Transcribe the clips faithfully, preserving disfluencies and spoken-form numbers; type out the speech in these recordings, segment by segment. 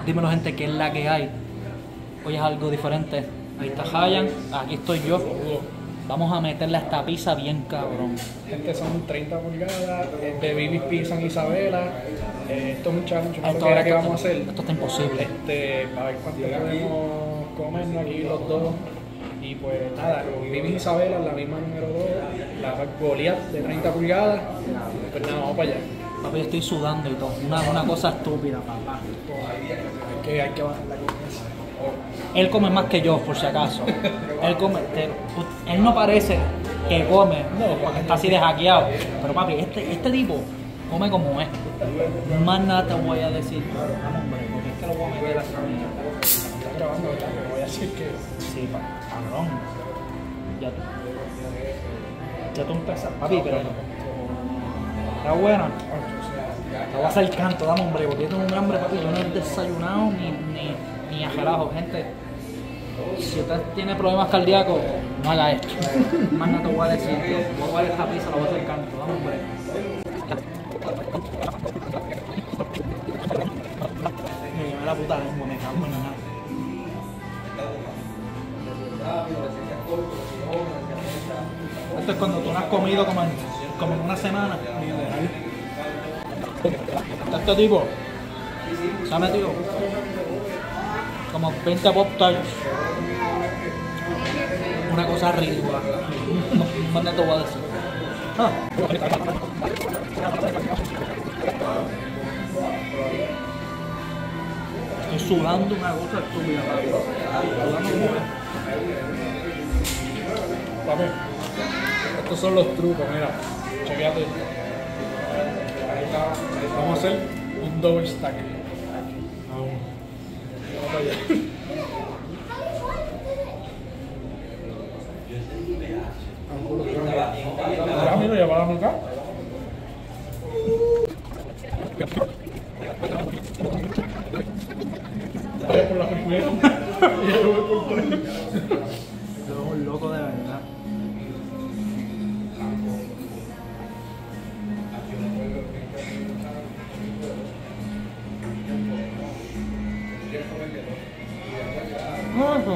Dímelo, gente, ¿qué es la que hay? Hoy es algo diferente. Ahí está Hayan, aquí estoy yo. Vamos a meterle a esta pizza bien cabrón. Gente, son treinta pulgadas de Bibis Pizza en Isabela. Eh, esto es un challenge, una Esto, loquera esto que vamos a está- hacer. Esto está imposible. Este, para ver cuánto podemos comernos aquí los dos. Y pues nada, Bibis Isabela, la misma número dos, la Goliath de treinta pulgadas. Pues nada, vamos para allá. Papi, yo estoy sudando y todo. Una, una cosa estúpida, papá. Hay que, hay que bajar la confianza. Él come más que yo, por si acaso. Él come, te- él no parece que come, No, porque está así de hackeado. Pero papi, este, este tipo come como es. Más nada te voy a decir. Vamos, hombre, porque es que lo voy a meter así. Está grabando, ¿verdad? Pero voy a decir que. Sí, pa- cabrón. Ya, ya tú empiezas, papi, pero está buena. Te voy a hacer canto, dame hombre, porque yo tengo un hambre, papi. Yo no he desayunado ni, ni, ni a relajo, gente. Si usted tiene problemas cardíacos, no haga esto. Más no te voy a decir, tío. Voy a guardar esta pizza, la voy a hacer canto, dame hombre. Me llevé la puta lengua, me cago en nada. Esto es cuando tú no has comido como en, como en una semana. Este tipo se ha metido como veinte pop tarts. Una cosa ridícula. No, más no te voy a decir. Ah. Estoy sudando una cosa estúpida, papi. Sudando como es. Papi, estos son los trucos, mira. Chequéate. Vamos a hacer un double stack. Vamos. Vamos para allá. Ya, mira, ya paramos acá. Vaya por la primera. Y yo voy por tres. Yo soy un loco de verdad. No, eso.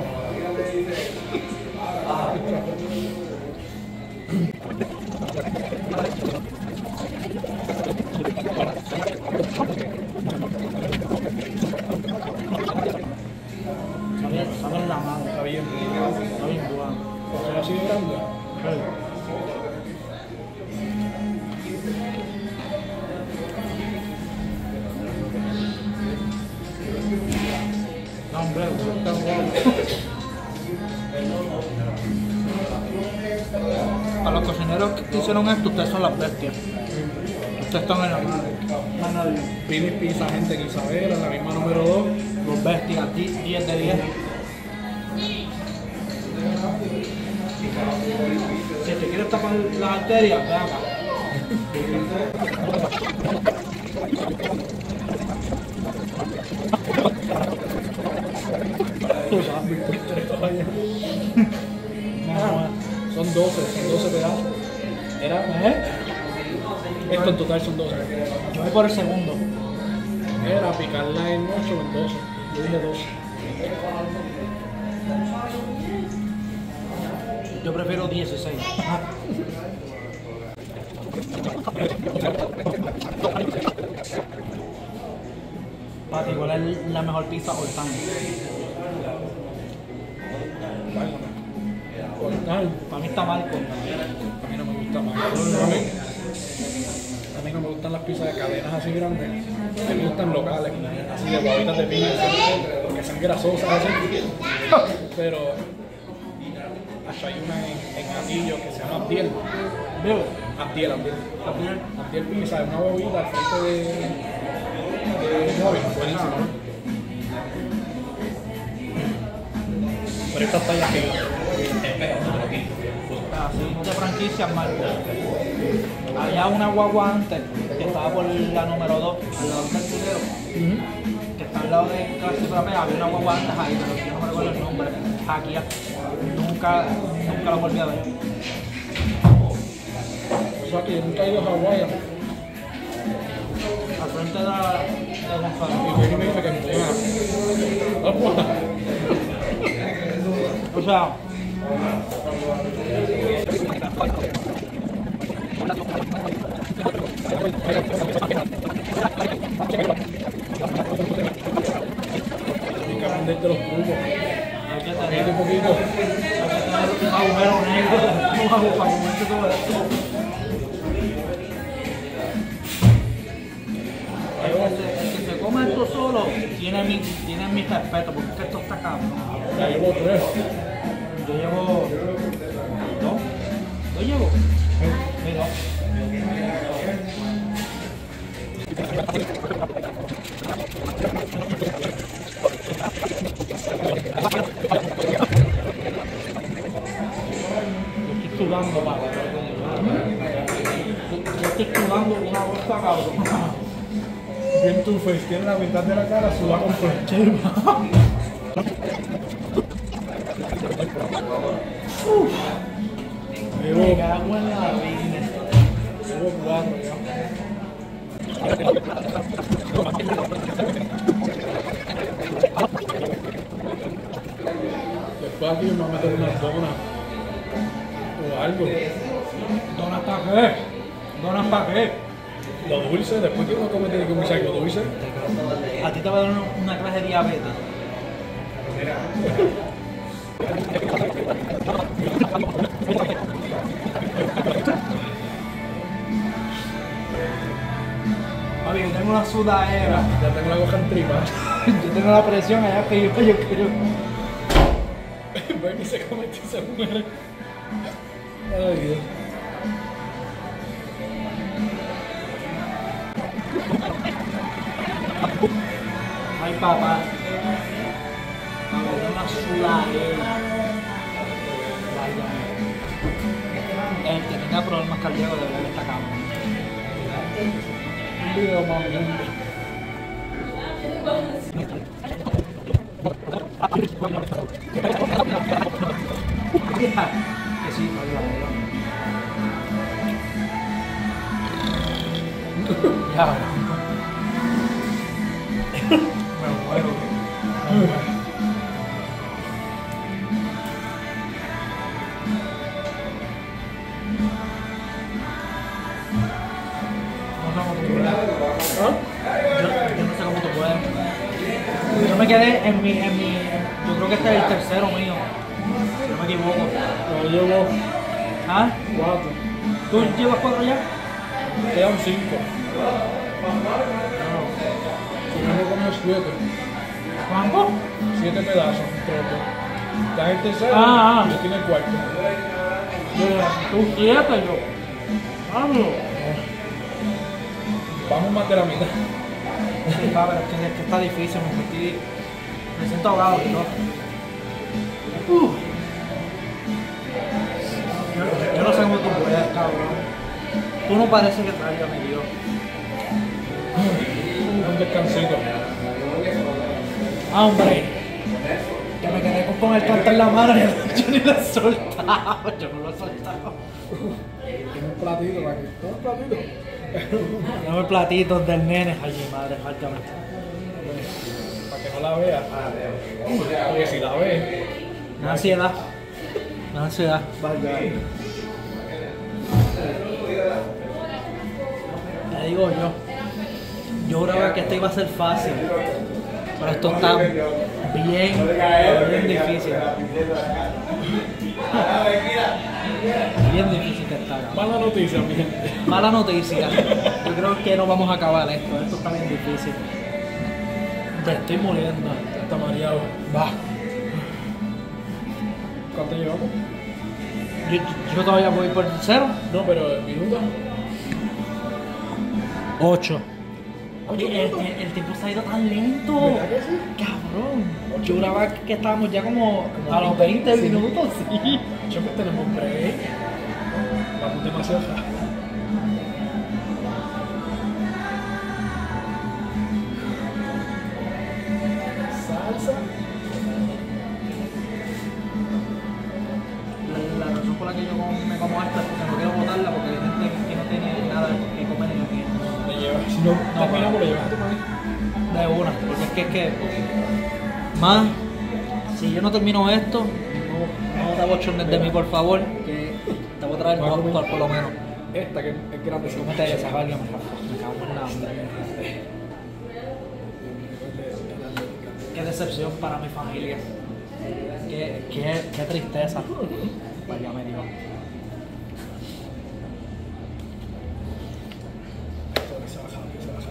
Sabe, sabe la mano. Está bien. Está bien bueno. ¿Por qué así de grande? No, hombre, está bueno. A los cocineros que hicieron esto, ustedes son las bestias. Ustedes están en la madre. Más nadie. Bibis Pizza, gente en Isabela, la misma número dos. Los bestias, diez de diez. Si te quieres tapar las arterias, ve acá. Tú sabes. Ah, son doce, son doce pedazos. Era, ¿Eh? esto en total son doce. Yo voy por el segundo. Era picarla en ocho o en doce. Yo dije doce. Yo prefiero dieciséis. Pati, ¿cuál es la mejor pizza all time? Cortar. Para mí está Marco. A mí no me gusta más. A mí, a mí no me gustan las pizzas de cadenas así grandes. A mí me gustan locales, así de guavitas de piña, porque son grasosas así. Pero allá hay una en, en Atillo que se llama Abdiel. Veo. Abdiel, Abdiel. También. Abdiel Pizza, es una huevita al frente de, de móvil, buenísimo. Pero esta está allá arriba. Así de franquicias, Marco. Había una guagua antes que estaba por la número dos, al lado del dinero, que está al lado de Casi Frapea. Había una guagua antes ahí, pero yo no me recuerdo el nombre. Aquí, nunca, nunca lo volví a ver. O sea que yo nunca he ido a Hawái. Al frente de la de Gonzalo. Y Kenny me dice que es buena. sea. Tienes que aprenderte los trucos. Hay que Poquito tener a poquito. un agujero negro, un agujero para comerse todo esto. El que, se, el que se come esto solo tiene mi, tiene mi respeto porque es que esto está cabrón. Ya llevo tres. Yo llevo dos. ¿Dos llevo? Sí, dos. Yo estoy sudando, padre. Yo estoy sudando una bolsa, cabrón. Bien tu face, tiene la mitad de la cara suda con flecha. Llevo, Me cago en la vida. llevo cuatro ya. Después aquí me voy a meter unas donas o algo. ¿Donas para qué? ¿Donas para qué? Lo dulce, después que uno come tiene que comerse algo dulce. A ti te va a dar una, una clase de diabetes. Papi, yo tengo una sudadera. Ya tengo la hoja en tripa. Yo tengo la presión allá que yo, yo quiero. Ven y se come y se muere. Ay, Dios. Ay, papá. Papi, tengo una sudadera. Vaya. El que tenga problemas cardíacos debe estar cabrón. Un video más o menos. Que sí, vaya, ya, bro. Me muero. Me muero. No sé cómo tú puedes. ¿Ah? Yo, yo no sé cómo tú puedes. Yo me quedé en mi, en mi, yo creo que este es el tercero mío. Si no me equivoco. Yo llevo ¿Ah? cuatro. ¿Tú llevas cuatro ya? Quedan cinco. Si no me comido siete. ¿Cuánto? Siete pedazos. Creo. Está en el tercero Ah, ah. y yo tiene el cuarto. Tú siete, yo. Vamos. Vamos más de la mitad. Sí, pa, pero es que, es que está difícil, me sentí. Me siento ahogado y todo. Uf. Yo, yo no sé cómo tú puedes, cabrón. Tú no pareces que traigas, mi Dios. Un descansito. Ah, hombre. Que me quedé con, con el canto en la mano y yo ni lo he soltado. Yo no lo he soltado. Tiene un platito para aquí. ¿Tienes un platito? Dame platitos del nene. Ay, mi madre, fáltame. Para que no la vea. Porque si la ve, Me da ansiedad. Me da ansiedad. Vaya. Te digo yo. Yo juraba que esto iba a ser fácil. Pero esto está bien, bien difícil. Bien difícil que está. cabrón. mala noticia, mi gente. Mala noticia. Yo creo que no vamos a acabar esto. Esto está bien difícil. Me estoy muriendo. Está mareado. Va. ¿Cuánto llevamos? Yo, yo todavía voy por cero. No, pero minutos. Ocho. Oye, el, el, el tiempo se ha ido tan lento. ¿Verdad que sí? Cabrón. Yo juraba que estábamos ya como a los veinte minutos, sí. Yo que tenemos un break. Vamos demasiado rápido. Salsa. La, la razón por la que yo como- me como esta es porque no quiero botarla porque hay gente que no tiene nada que comer en aquí. Le llevas. Si no, No, terminamos, le llevas a tu madre. De una, porque es que es que más si yo no termino esto, no No te abochornes de mí, por favor, que te voy a traer Vamos a dos comer. por lo menos. Esta que es grande. ¿Cómo te esa alguien? Me cago en la hambre. Qué decepción para mi familia. Qué, qué, qué tristeza. Vaya me digo. Se baja, se baja.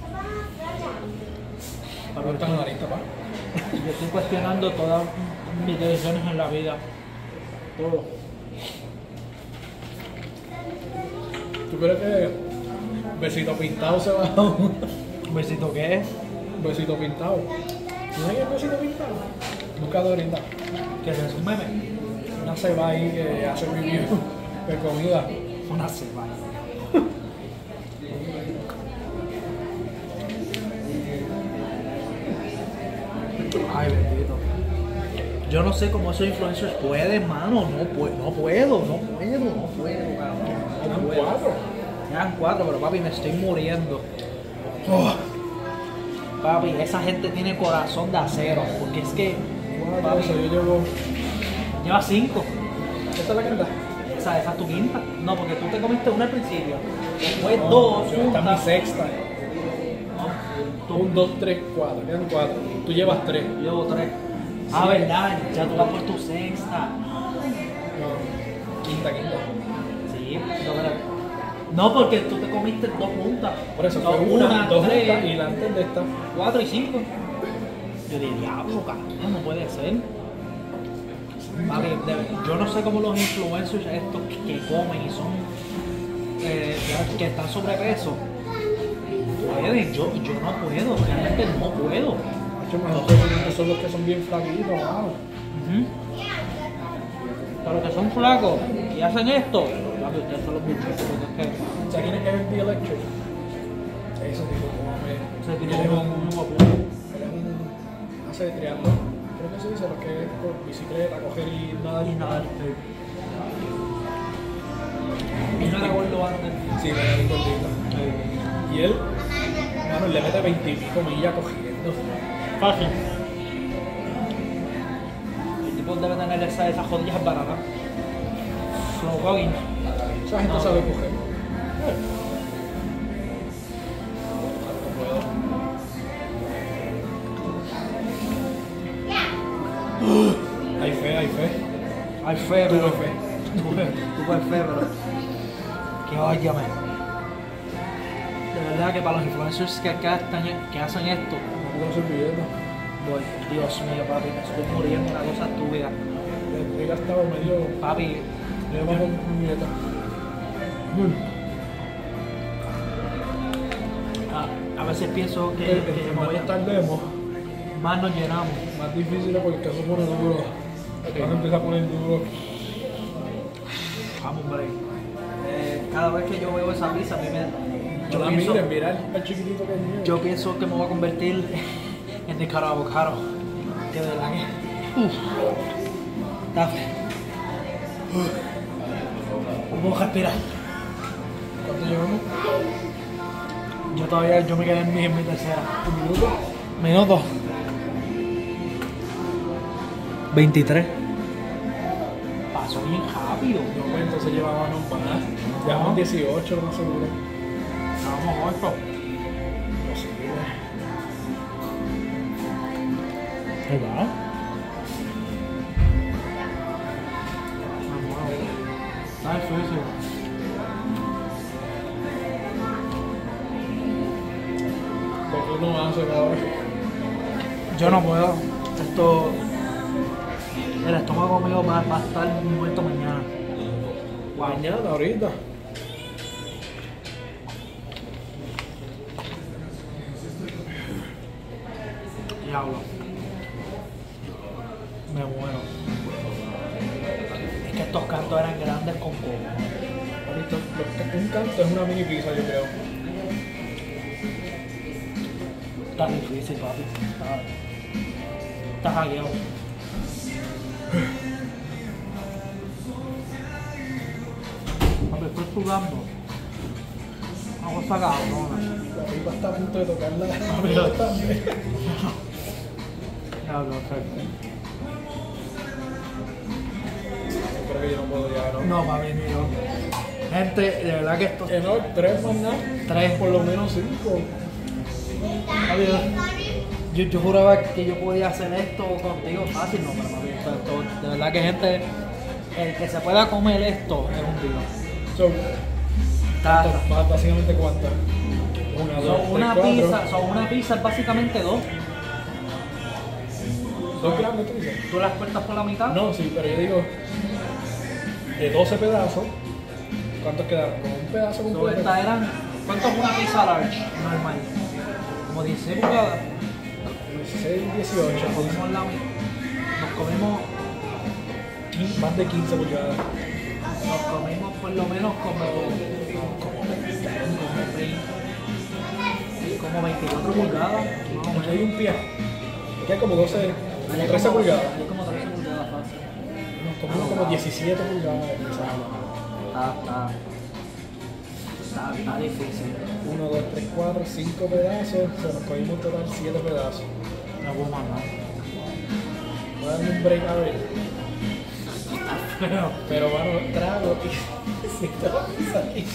Pero ¿No estás en la lista, pa? yo estoy cuestionando todas mis decisiones en la vida. Todo. ¿Tú crees que besito pintado se va a un ¿Un besito qué es? besito pintado? ¿No hay el besito pintado? Busca de ahorita. ¿Qué es eso? ¿Un meme? Una ceba ahí que hace review de comida. Una ceba. Ay, bendito. Yo no sé cómo esos influencers pueden, mano. No, puedo, no puedo, no puedo, no puedo, cabrón. No Eran puedo. cuatro. Eran cuatro, pero papi, me estoy muriendo. Oh. Papi, esa gente tiene corazón de acero. Porque es que Cuatro, papi, eso yo llevo. lleva cinco. ¿Esta es la quinta? Esa, esa es tu quinta. No, porque tú te comiste una al principio. Después No, dos. yo- Esta es mi juntas. sexta. No, Un, dos, tres, cuatro. Quedan cuatro. Tú llevas tres. Yo llevo tres. Ah, Sí. verdad, ya tú vas por tu sexta. No. Quinta, quinta. Sí, yo creo. No, porque tú te comiste dos juntas. Por eso No, fue una, una, dos tres, juntas y la antes de esta. cuatro y cinco. Yo diría, diablo, cabrón, no puede ser. Papi, de- yo no sé cómo los influencers estos que, que comen y son eh, que están sobrepeso pueden, yo, yo no puedo, realmente no puedo. Mucho mejor que son los que son bien flaquitos, mano. Ujú. Pero que son flacos y hacen esto, papi, ustedes son los muchachos, porque es que O sea, ¿quién es Evan D. Electric? Ese tipo como me... se Él tiene es un, un... un guapo. Él es un... Hace triatlón. Creo que se dice lo que es con bicicleta, coger y nadar. Y nada, y no era gordo antes. Sí, me da un gordito. Y él, mano, le mete veintipico millas cogiendo. Fácil. El tipo debe tener esa- esas jodillas baratas. Slow going. Esa gente No. sabe coger. No puedo. Hay fe, hay fe. Hay fe, Tuve pero. fe. Tuve, tuve fe, pero. Que óyame. De verdad que para los influencers que, que, están- que hacen esto, No me servilleta. voy, Dios mío, papi, me estoy muriendo una cosa estúpida. He gastado medio. Papi, Le bajo mi dieta. a, a veces pienso que, El que que me voy más a- tardemos, más nos llenamos. más difícil es porque el caso pone duro. El caso empieza a poner duro. Vamos, hombre. Eh, cada vez que yo veo esa pizza, a mí me. No la pienso- miren, mira el, el chiquitito que es mío. Yo pienso que me voy a convertir en Ricardo Avocado. Que de verdad que. Uf. Está feo. Vamos a respirar. ¿Cuánto llevamos? Yo todavía yo me quedé en mi, en mi tercera. ¿Un minuto? Minuto. veintitrés. Pasó bien rápido. No, pues entonces llevábamos más. Llevamos dieciocho, no seguro. Estábamos ocho. Posible. ¿Qué va? Está difícil. Porque uno hace ahora. Yo no puedo. Esto. El estómago mío va, va a estar muerto mañana. Mañana, ahorita. Diablo. Me muero. Es que estos cantos eran grandes con coco. Ahorita, lo- un canto es una mini pizza, yo creo. Está difícil, papi. Está, está hackeado. Papi, estoy sudando. Una cosa cabrona. La pipa está a punto de tocarla. Mira. También. Diablo, perfecto. creo que yo no puedo ya, ¿no? No, papi, ni yo. Gente, de verdad que esto. Eh, no, tres más nada. Tres. Por lo menos cinco. Papi, yo, yo juraba que yo podía hacer esto contigo fácil, no, pero papi, esto, esto- de verdad que gente, el que se pueda comer esto es un dios. So, Está- ¿cuánto- más básicamente cuántas? Una, dos, Son tres, una cuatro. pizza, son una pizza es básicamente dos. ¿Dos grandes tú dices? ¿Tú las cortas por la mitad? No, sí, pero yo digo, de doce pedazos, ¿cuántos quedaron? ¿Como un pedazo So, completo? estas eran, ¿cuánto es una pizza large normal? Como dieciséis pulgadas. dieciséis, dieciocho, Nos comimos la mitad. Nos comimos, quince, más de quince pulgadas. nos comimos por lo menos como, como, como veinte, como veinticuatro pulgadas. Más o Aquí menos. hay un pie. Aquí hay como doce, como Hay trece como- pulgadas. Hay como trece pulgadas fácil. Nos comimos como diecisiete pulgadas de pizza. Está, está, está, está difícil. uno, dos, tres, cuatro, cinco pedazos. Se nos comimos total siete pedazos. No puedo más nada. Voy a darle un break a ver. Pero, Pero bueno, trago y si te la pizza aquí.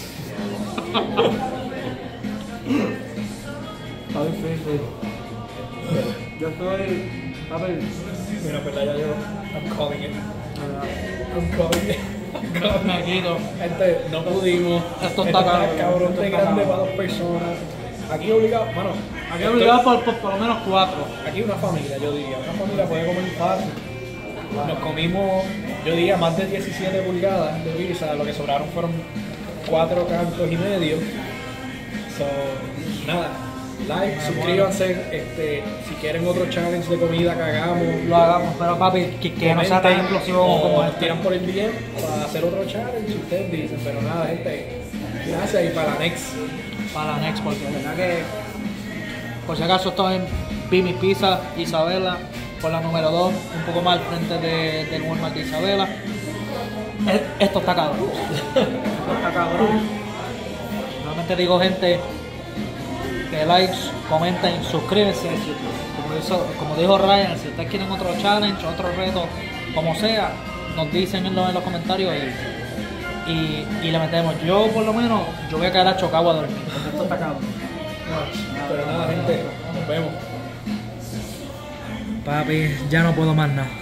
está difícil. Yo estoy, papi, Mira, pues ya yo, I'm calling it. I'm calling it. I'm calling it. me quito. Gente, no pudimos. Esto está cabrón, cabrón esto de está grande cabrón. para dos personas. Aquí obligado, bueno, Aquí obligado por, por por lo menos cuatro. aquí una familia, yo diría. Una familia puede comer fácil. Nos comimos, yo diría, más de diecisiete pulgadas de pizza. Lo que sobraron fueron cuatro cantos y medio. So, nada. Like, suscríbanse. Este, si quieren otro challenge de comida que hagamos, Lo hagamos, pero papi, que, que no sea tan comenten, explosivo o como nos este. tiran por el D M para hacer otro challenge, si ustedes dicen. Pero nada, gente, gracias y para la next. Para la next, porque de verdad que, por si acaso, estoy en Bimi Pizza, Isabela, por la número dos, un poco más al frente de, del Walmart de Isabela. Es- Esto está cabrón. Esto está cabrón. Realmente digo, gente, que likes, comenten, suscríbanse. Si- Como, hizo- como dijo Ryan, si ustedes quieren otro challenge, otro reto, como sea, nos dicen en los, en los comentarios y, y, y le metemos. Yo, por lo menos, yo voy a quedar achocado a dormir, porque esto está cabrón. Pero nada, gente, nos vemos. Papi, ya no puedo más nada.